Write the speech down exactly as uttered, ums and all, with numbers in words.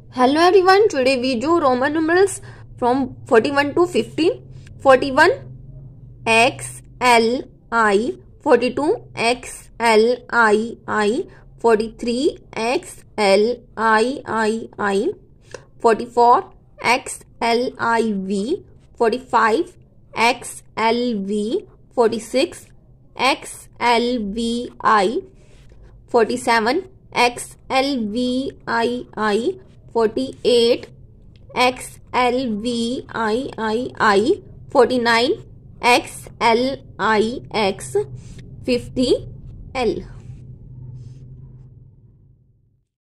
Hello everyone, today we do Roman numerals from forty-one to fifteen. forty-one X L I, forty-two X L I I, forty-three X L I I I, forty-four X L I V, forty-five X L V, forty-six X L V I, forty-seven X L V I I, forty-eight X L V I I I, forty-nine X L I X, fifty L.